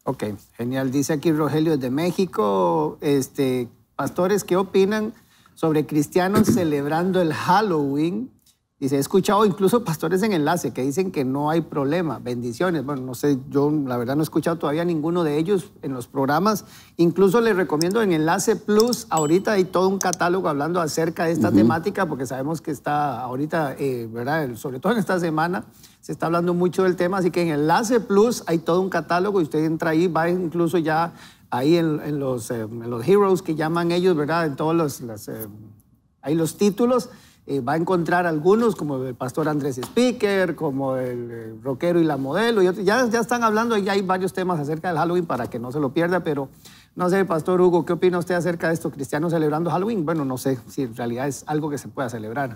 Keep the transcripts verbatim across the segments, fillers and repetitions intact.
Ok, genial. Dice aquí Rogelio de México, este, pastores, ¿qué opinan sobre cristianos celebrando el Halloween? Dice, he escuchado incluso pastores en Enlace que dicen que no hay problema, bendiciones. Bueno, no sé, yo la verdad no he escuchado todavía ninguno de ellos en los programas. Incluso les recomiendo en Enlace Plus, ahorita hay todo un catálogo hablando acerca de esta uh-huh. temática, porque sabemos que está ahorita, eh, ¿verdad? Sobre todo en esta semana, se está hablando mucho del tema, así que en Enlace Plus hay todo un catálogo y usted entra ahí, va incluso ya ahí en, en, los, eh, en los heroes que llaman ellos, ¿verdad? En todos los, los, eh, ahí los títulos. Eh, va a encontrar algunos, como el pastor Andrés Speaker, como el, el rockero y la modelo. Y otros, ya, ya están hablando, ya hay varios temas acerca del Halloween para que no se lo pierda, pero no sé, pastor Hugo, ¿qué opina usted acerca de esto? ¿Cristianos celebrando Halloween? Bueno, no sé si en realidad es algo que se pueda celebrar.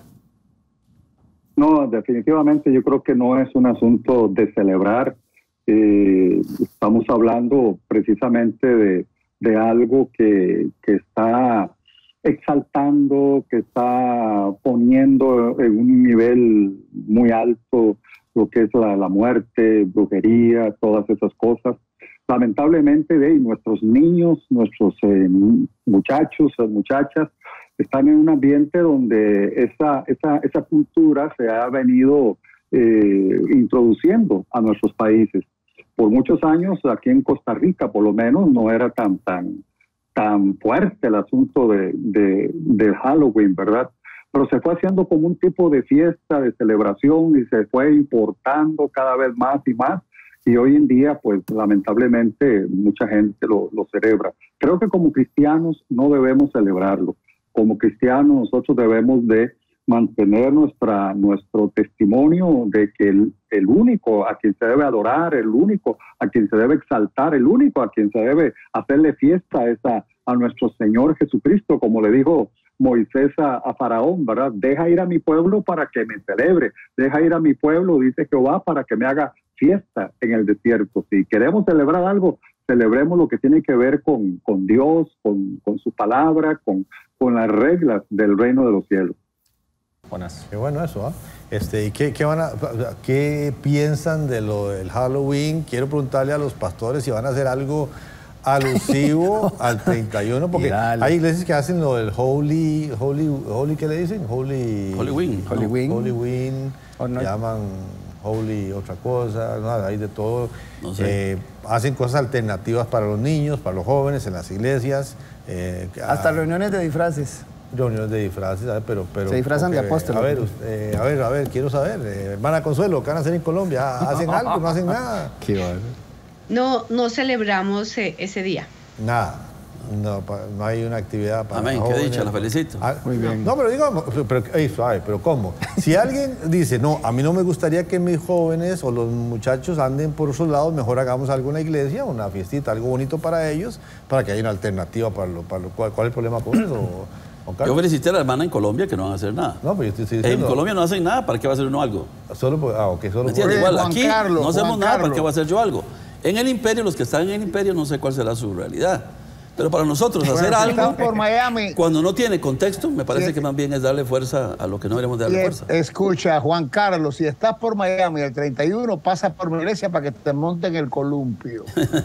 No, definitivamente yo creo que no es un asunto de celebrar. Eh, estamos hablando precisamente de, de algo que, que está exaltando, que está poniendo en un nivel muy alto lo que es la, la muerte, brujería, todas esas cosas. Lamentablemente, de nuestros niños, nuestros eh, muchachos, muchachas, están en un ambiente donde esa, esa, esa cultura se ha venido eh, introduciendo a nuestros países. Por muchos años, aquí en Costa Rica, por lo menos, no era tan, tan, tan fuerte el asunto de, de, de Halloween, ¿verdad? Pero se fue haciendo como un tipo de fiesta, de celebración, y se fue importando cada vez más y más. Y hoy en día, pues lamentablemente, mucha gente lo, lo celebra. Creo que como cristianos no debemos celebrarlo. Como cristianos nosotros debemos de mantener nuestra, nuestro testimonio de que el, el único a quien se debe adorar, el único a quien se debe exaltar, el único a quien se debe hacerle fiesta es a, a nuestro Señor Jesucristo, como le dijo Moisés a, a Faraón, ¿verdad? Deja ir a mi pueblo para que me celebre, deja ir a mi pueblo, dice Jehová, para que me haga fiesta en el desierto. Si queremos celebrar algo, celebremos lo que tiene que ver con, con Dios, con, con su palabra, con, con las reglas del reino de los cielos. Buenas. Qué bueno eso, ¿ah? ¿eh? Este, ¿y qué, qué, van a, qué piensan de lo del Halloween? Quiero preguntarle a los pastores si van a hacer algo alusivo al treinta y uno, porque hay iglesias que hacen lo del Holy, Holy, Holy, ¿qué le dicen? Holy... Halloween. Halloween. Halloween, oh, no. llaman Holy otra cosa, nada, hay de todo. No sé. eh, hacen cosas alternativas para los niños, para los jóvenes, en las iglesias. Eh, Hasta a, reuniones de disfraces. Reuniones de disfraces, ¿sabes? Pero, pero, se disfrazan porque, de apóstoles. A ver, eh, a ver, a ver, quiero saber. Eh, hermana Consuelo, ¿qué van a hacer en Colombia? ¿Hacen algo? ¿No hacen nada? Qué bueno. No, no celebramos eh, ese día. Nada. No, pa, no hay una actividad para Amén, jóvenes. qué dicha, la felicito. Ah, muy bien. No, pero digo, pero, ey, suave, pero ¿cómo? Si alguien dice, no, a mí no me gustaría que mis jóvenes o los muchachos anden por esos lados, mejor hagamos algo en la iglesia, una fiestita, algo bonito para ellos, para que haya una alternativa para lo, para lo cual. ¿Cuál es el problema con eso? Yo felicité a la hermana en Colombia que no van a hacer nada. No, pero yo estoy, estoy diciendo... En Colombia no hacen nada, ¿para qué va a hacer uno algo? Solo por, ah, ok, solo ¿Me entiendes? por... Igual, aquí Carlos, no hacemos Juan nada, Carlos. ¿para qué va a hacer yo algo? En el imperio, los que están en el imperio, no sé cuál será su realidad. Pero para nosotros hacer bueno, algo, por Miami. cuando no tiene contexto, me parece sí. que más bien es darle fuerza a lo que no deberíamos darle y fuerza. Escucha, Juan Carlos, si estás por Miami el treinta y uno, pasa por mi iglesia para que te monten el columpio.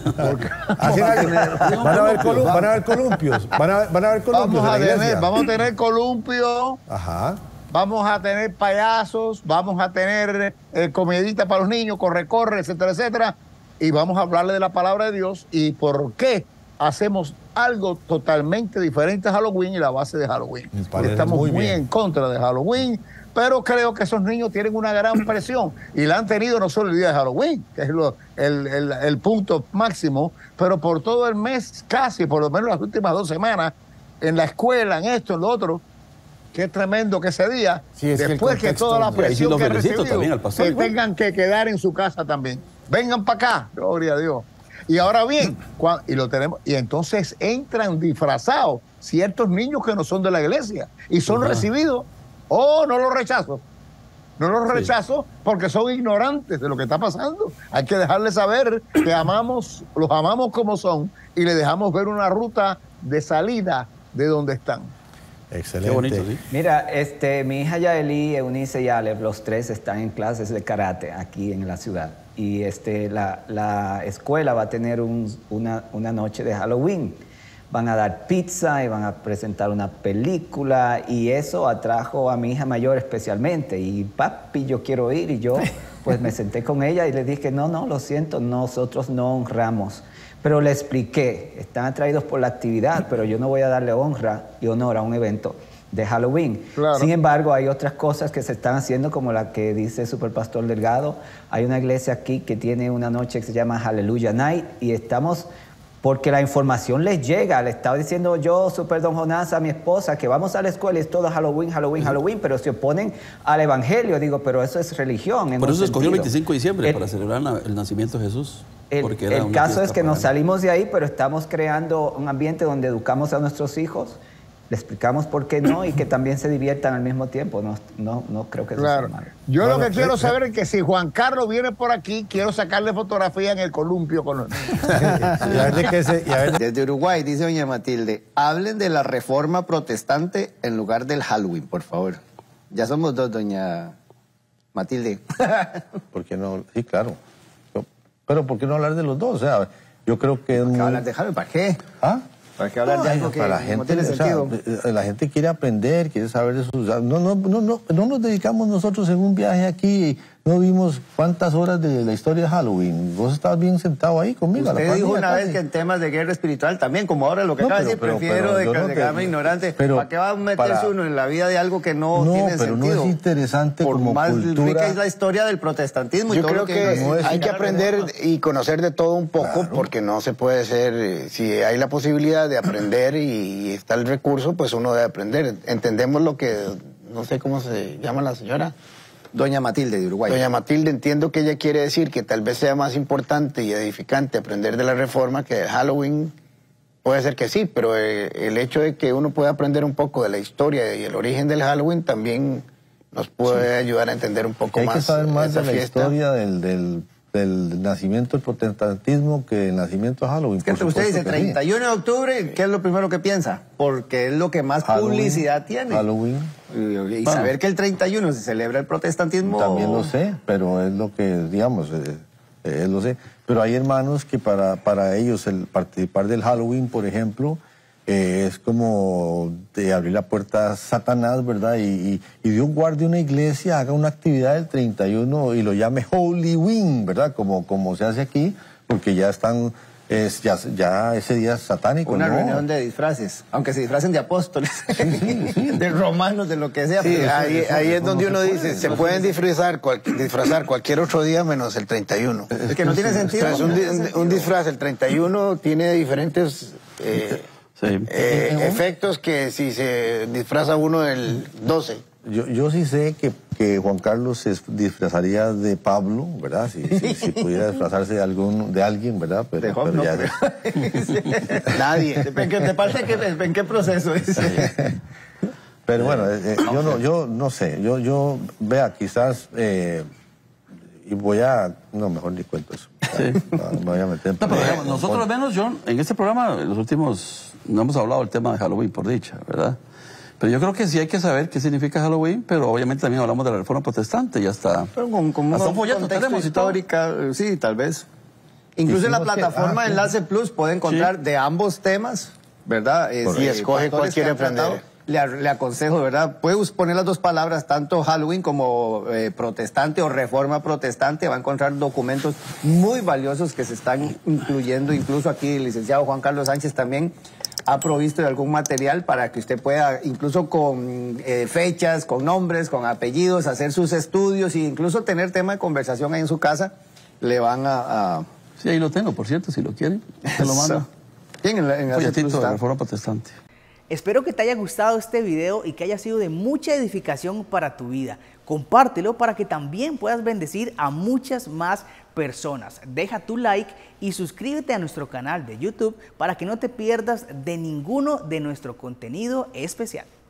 Así van, a tener, van, a haber colum, van a haber columpios. Van a, van a haber columpios. Vamos a, en la tener, iglesia. vamos a tener columpio. Ajá. Vamos a tener payasos, vamos a tener eh, comidita para los niños, corre, corre, etcétera, etcétera. Y vamos a hablarle de la palabra de Dios y por qué hacemos algo totalmente diferente a Halloween y la base de Halloween. Estamos muy, muy en contra de Halloween, pero creo que esos niños tienen una gran presión y la han tenido no solo el día de Halloween, que es lo, el, el, el punto máximo, pero por todo el mes, casi, por lo menos las últimas dos semanas, en la escuela, en esto, en lo otro. Qué tremendo que ese día, sí, después que, que toda la presión sí, que han recibido, se igual. tengan que quedar en su casa también. Vengan para acá, gloria a Dios. Y ahora bien, cuando, y lo tenemos, y entonces entran disfrazados ciertos niños que no son de la iglesia y son uh-huh. recibidos. Oh, no los rechazo. No los rechazo sí. porque son ignorantes de lo que está pasando. Hay que dejarles saber que amamos, los amamos como son y les dejamos ver una ruta de salida de donde están. Excelente. Qué bonito, ¿sí? Mira, este, mi hija Yaeli, Eunice y Alef, los tres están en clases de karate aquí en la ciudad. y este, la, la escuela va a tener un, una, una noche de Halloween. Van a dar pizza y van a presentar una película y eso atrajo a mi hija mayor especialmente. Y papi, yo quiero ir y yo pues me senté con ella y le dije, no, no, lo siento, nosotros no honramos. Pero le expliqué, están atraídos por la actividad, pero yo no voy a darle honra y honor a un evento de Halloween. Claro. Sin embargo, hay otras cosas que se están haciendo, como la que dice Superpastor Delgado. Hay una iglesia aquí que tiene una noche que se llama Hallelujah Night y estamos... porque la información les llega. Le estaba diciendo yo, Super Don Jonás, a mi esposa, que vamos a la escuela y es todo Halloween, Halloween, Halloween, pero se oponen al Evangelio. Digo, pero eso es religión. Por eso escogió el veinticinco de diciembre, el, para celebrar el nacimiento de Jesús. El, el caso es que nos salimos de ahí, pero estamos creando un ambiente donde educamos a nuestros hijos, le explicamos por qué no y que también se diviertan al mismo tiempo. No, no, no creo que eso claro. sea malo. Yo bueno, lo que eh, quiero eh, saber es que si Juan Carlos viene por aquí, quiero sacarle fotografía en el columpio con los niños. Desde Uruguay, dice doña Matilde, hablen de la reforma protestante en lugar del Halloween, por favor. Ya somos dos, doña Matilde. ¿Por qué no? Sí, claro. Yo, pero ¿por qué no hablar de los dos? O sea, yo creo que... ¿Para qué hablar de Halloween? ¿Para qué? ¿Ah? ¿Para qué hablar no, de algo que la no gente, tiene sentido? O sea, la gente quiere aprender, quiere saber de sus... No, no, no, no, no nos dedicamos nosotros en un viaje aquí, no vimos cuántas horas de la historia de Halloween. Vos estabas bien sentado ahí conmigo. Usted a la dijo una casi. vez que en temas de guerra espiritual también, como ahora lo que no, acaba pero, de decir, pero, prefiero pero, de no que te, me ignorante. Pero, ¿Para qué va a meterse para, uno en la vida de algo que no, no tiene pero sentido? No es interesante Por como más cultura. rica es la historia del protestantismo. Yo y todo creo lo que, que no es hay que aprender y conocer de todo un poco, claro. Porque no se puede ser, eh, si hay la posibilidad de aprender y, y está el recurso, pues uno debe aprender. Entendemos lo que, no sé cómo se llama la señora. Doña Matilde de Uruguay. Doña Matilde, entiendo que ella quiere decir que tal vez sea más importante y edificante aprender de la reforma que de Halloween. Puede ser que sí, pero eh, el hecho de que uno pueda aprender un poco de la historia y el origen del Halloween también nos puede sí. ayudar a entender un poco hay más. Hay que saber más de la fiesta. historia del, del, del nacimiento del protestantismo que el nacimiento de Halloween. Es que por usted dice sí. treinta y uno de octubre, ¿qué es lo primero que piensa? Porque es lo que más Halloween, publicidad tiene. Halloween. Y, y bueno, saber que el treinta y uno se celebra el protestantismo. También lo sé, pero es lo que, digamos, eh, eh, lo sé. Pero hay hermanos que para, para ellos el participar del Halloween, por ejemplo, eh, es como de abrir la puerta a Satanás, ¿verdad? Y, y, y Dios guarde una iglesia, haga una actividad del treinta y uno y lo llame Halloween, ¿verdad? Como, como se hace aquí, porque ya están... Es ya, ya ese día es satánico. Una ¿no? reunión de disfraces, aunque se disfracen de apóstoles, sí, sí, sí. de romanos, de lo que sea. Sí, pero ahí, eso, ahí eso es donde no uno se dice, puede, se no pueden se disfrazar, cual, disfrazar cualquier otro día menos el treinta y uno. Es que no tiene sentido. O sea, es un, un, un disfraz, el treinta y uno tiene diferentes eh, sí. eh, efectos que si se disfraza uno el doce. Yo, yo sí sé que, que Juan Carlos se disfrazaría de Pablo, ¿verdad? Si, si, si pudiera disfrazarse de algún de alguien, ¿verdad? Pero, de Job, pero no, ya pero... Nadie. ¿En qué, ¿Te parece que en qué proceso es? Pero bueno, eh, yo no, yo no sé. Yo, yo vea, quizás eh, y voy a, no, mejor ni cuento eso. Sí. No, me voy a meter. No, pero digamos, nosotros al menos, John, en este programa, en los últimos, no hemos hablado del tema de Halloween, por dicha, ¿verdad? Pero yo creo que sí hay que saber qué significa Halloween, pero obviamente también hablamos de la reforma protestante, ya está. Pero con, con hasta un un folleto contexto histórica, sí, tal vez. Incluso en la plataforma que, ah, Enlace Plus puede encontrar sí. de ambos temas, ¿verdad? Eh, si escoge cuál quiere aprender. Le, le aconsejo, ¿verdad? Puede poner las dos palabras, tanto Halloween como eh, protestante o reforma protestante. Va a encontrar documentos muy valiosos que se están incluyendo. Incluso aquí el licenciado Juan Carlos Sánchez también ha provisto de algún material para que usted pueda, incluso con eh, fechas, con nombres, con apellidos, hacer sus estudios e incluso tener tema de conversación ahí en su casa. Le van a... a... Sí, ahí lo tengo, por cierto, si lo quieren, se lo mando. Bien, en, en folletito de Reforma Protestante. Espero que te haya gustado este video y que haya sido de mucha edificación para tu vida. Compártelo para que también puedas bendecir a muchas más personas. Deja tu like y suscríbete a nuestro canal de YouTube para que no te pierdas de ninguno de nuestro contenido especial.